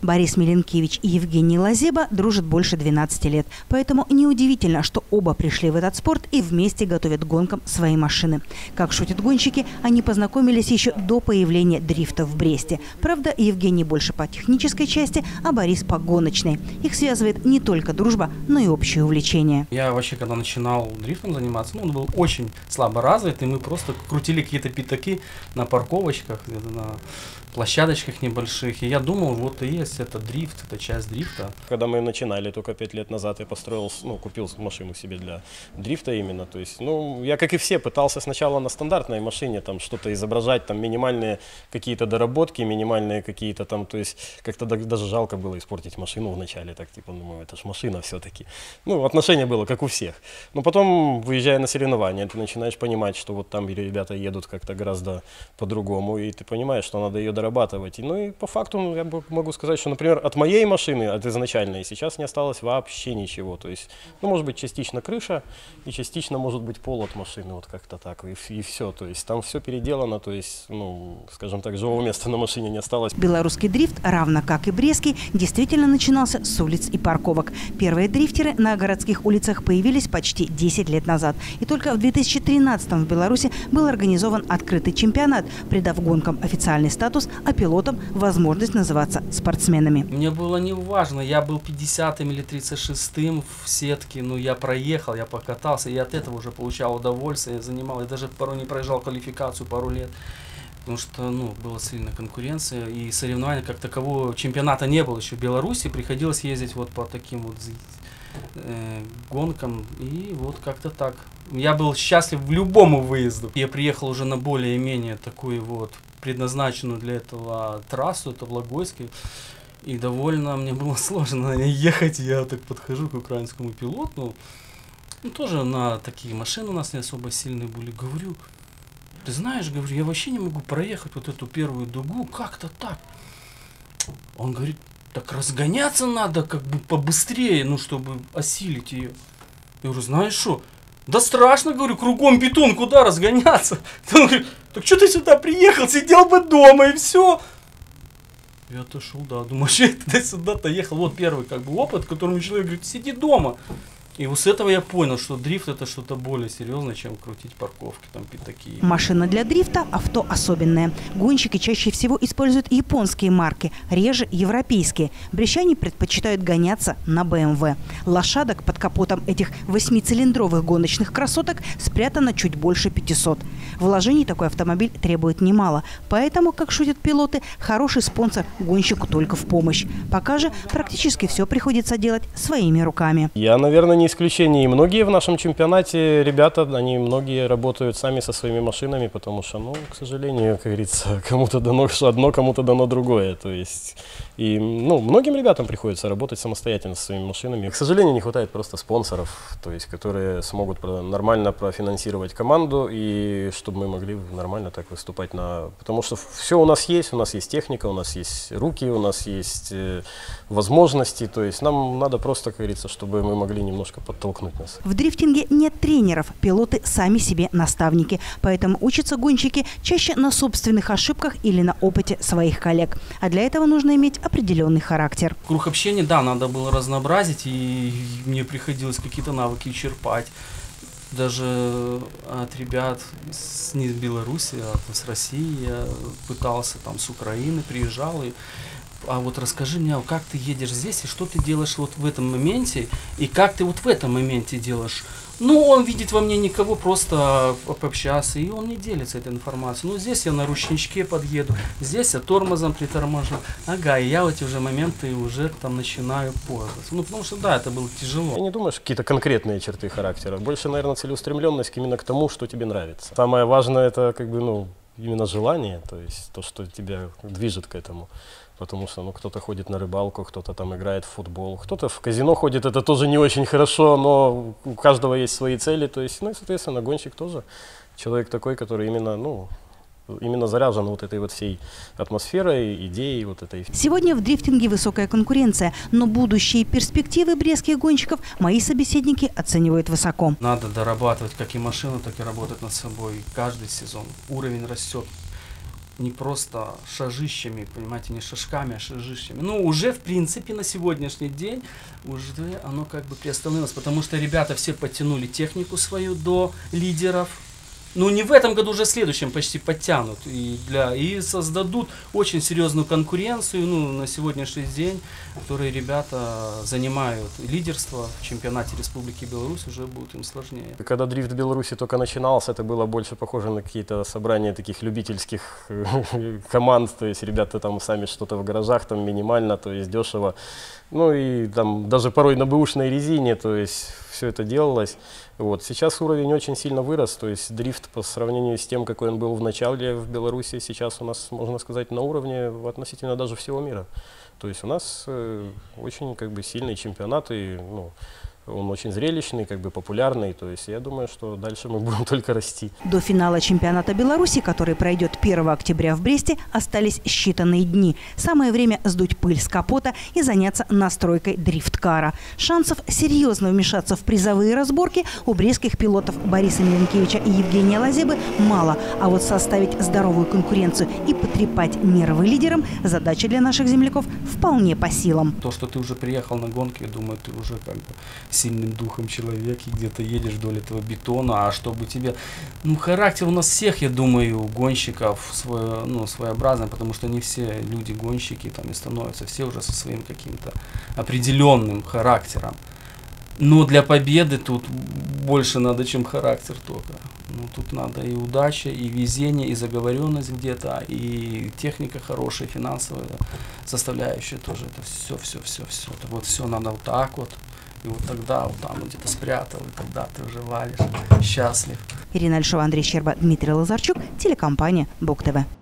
Борис Миленкевич и Евгений Лазеба дружат больше 12 лет. Поэтому неудивительно, что оба пришли в этот спорт и вместе готовят к гонкам свои машины. Как шутят гонщики, они познакомились еще до появления дрифта в Бресте. Правда, Евгений больше по технической части, а Борис по гоночной. Их связывает не только дружба, но и общее увлечение. Я вообще, когда начинал дрифтом заниматься, он был очень слабо развит, и мы просто крутили какие-то пятаки на парковочках, на площадочках небольших. И я думал, вот и есть это дрифт, это часть дрифта. Когда мы начинали, только 5 лет назад я построил, купил машину себе для дрифта именно. То есть, я, как и все, пытался сначала на стандартной машине там что-то изображать, там минимальные какие-то доработки, минимальные какие-то там, то есть как-то даже жалко было испортить машину вначале, так типа, думаю, это ж машина все-таки. Отношение было как у всех. Но потом, выезжая на соревнования, ты начинаешь понимать, что вот там ребята едут как-то гораздо по-другому, и ты понимаешь, что надо ее дорабатывать. И по факту я могу сказать, что, например, от моей машины, от изначальной, сейчас не осталось вообще ничего. То есть, может быть, частично крыша, и частично, может быть, пол от машины, вот как-то так, и все. То есть там все переделано, то есть, скажем так, живого места на машине не осталось. Белорусский дрифт, равно как и брестский, действительно начинался с улиц и парковок. Первые дрифтеры на городских улицах появились почти 10 лет назад. И только в 2013-м в Беларуси был организован открытый чемпионат, придав гонкам официальный статус, а пилотам возможность называться спортсменами. Мне было не важно, я был 50-м или 36-м в сетке, я проехал, я покатался, и от этого уже получал удовольствие, я занимал, я даже порой не проезжал квалификацию пару лет. Потому что, была сильная конкуренция, и соревнования как такового чемпионата не было еще в Беларуси, приходилось ездить вот по таким вот гонкам, и вот как-то так. Я был счастлив в любому выезду. Я приехал уже на более-менее такую вот предназначенную для этого трассу, это Влогойский, и довольно мне было сложно ехать. Я вот так подхожу к украинскому пилоту, тоже на такие машины у нас не особо сильные были, говорю, ты знаешь, говорю, я вообще не могу проехать вот эту первую дугу, как-то так. Он говорит, так разгоняться надо как бы побыстрее, чтобы осилить ее. Я говорю, знаешь что? Да страшно, говорю, кругом бетон, куда разгоняться? Он говорит, так что ты сюда приехал, сидел бы дома и все. Я отошел, думаю, что я туда-сюда-то ехал. Вот первый опыт, которому человек говорит, сиди дома. И вот с этого я понял, что дрифт это что-то более серьезное, чем крутить парковки, там пятаки. Машина для дрифта – авто особенное. Гонщики чаще всего используют японские марки, реже европейские. Брестчане предпочитают гоняться на BMW. Лошадок под капотом этих 8-цилиндровых гоночных красоток спрятано чуть больше 500. Вложений такой автомобиль требует немало. Поэтому, как шутят пилоты, хороший спонсор гонщику только в помощь. Пока же практически все приходится делать своими руками. Я, наверное, не исключение. И многие в нашем чемпионате ребята, они многие работают сами со своими машинами, потому что, к сожалению, как говорится, кому-то дано одно, кому-то дано другое. То есть, и, многим ребятам приходится работать самостоятельно со своими машинами. К сожалению, не хватает просто спонсоров, то есть, которые смогут нормально профинансировать команду и чтобы мы могли нормально так выступать потому что все у нас есть техника, у нас есть руки, у нас есть возможности, то есть нам надо просто, как говорится, чтобы мы могли немножко подтолкнуть нас. В дрифтинге нет тренеров, пилоты сами себе наставники, поэтому учатся гонщики чаще на собственных ошибках или на опыте своих коллег. А для этого нужно иметь определенный характер. Круг общения, надо было разнообразить, и мне приходилось какие-то навыки черпать. Даже от ребят не из Беларуси, а с России я пытался, с Украины приезжал. А вот расскажи мне, как ты едешь здесь, и что ты делаешь вот в этом моменте, и как ты вот в этом моменте делаешь. Он видит во мне никого, просто пообщаться, и он не делится этой информацией. Здесь я на ручничке подъеду, здесь я тормозом приторможу. И я в эти уже моменты уже начинаю пользоваться. Потому что, это было тяжело. Я не думаю, что какие-то конкретные черты характера. Больше, наверное, целеустремленность именно к тому, что тебе нравится. Самое важное, это именно желание, то есть то, что тебя движет к этому. Потому что кто-то ходит на рыбалку, кто-то играет в футбол, кто-то в казино ходит, это тоже не очень хорошо, но у каждого есть свои цели. То есть, и, соответственно, гонщик тоже человек такой, который именно заряжен вот этой вот всей атмосферой, идеей вот этой. Сегодня в дрифтинге высокая конкуренция, но будущие перспективы брестских гонщиков мои собеседники оценивают высоко. Надо дорабатывать как и машину, так и работать над собой. Каждый сезон уровень растет. не просто шажищами, понимаете, не шажками, а шажищами. Ну, уже, в принципе, на сегодняшний день уже оно как бы приостановилось, потому что ребята все подтянули технику свою до лидеров. Ну, не в этом году, уже в следующем почти подтянут. И создадут очень серьезную конкуренцию, ну, на сегодняшний день, которые ребята занимают лидерство в чемпионате Республики Беларусь, уже будет им сложнее. Когда дрифт в Беларуси только начинался, это было больше похоже на какие-то собрания таких любительских команд, то есть ребята там сами что-то в гаражах, там минимально, то есть дешево. Ну и там даже порой на бэушной резине, то есть все это делалось. Вот. Сейчас уровень очень сильно вырос, то есть дрифт по сравнению с тем, какой он был в начале в Беларуси, сейчас у нас, можно сказать, на уровне относительно даже всего мира. То есть у нас очень как бы сильный чемпионат, и ну, он очень зрелищный, как бы популярный, то есть я думаю, что дальше мы будем только расти. До финала чемпионата Беларуси, который пройдет 1 октября в Бресте, остались считанные дни. Самое время сдуть пыль с капота и заняться настройкой дрифткара. Шансов серьезно вмешаться в призовые разборки у брестских пилотов Бориса Миленкевича и Евгения Лазебы мало. А вот составить здоровую конкуренцию и потрепать нервы лидерам – задача для наших земляков вполне по силам. То, что ты уже приехал на гонки, я думаю, ты уже как бы сильным духом человек, и где-то едешь вдоль этого бетона, а чтобы тебе... Ну, характер у нас всех, я думаю, гонщиков своеобразный, потому что не все люди гонщики там и становятся, все уже со своим каким-то определенным характером. Но для победы тут больше надо, чем характер только. Ну, тут надо и удача, и везение, и заговоренность где-то, и техника хорошая, финансовая составляющая тоже. Это все. Это вот все надо вот так вот. И вот тогда вот там где-то спрятал, и тогда ты уже валишь счастлив. Ирина Альшова, Андрей Щерба, Дмитрий Лазарчук, телекомпания БугТV.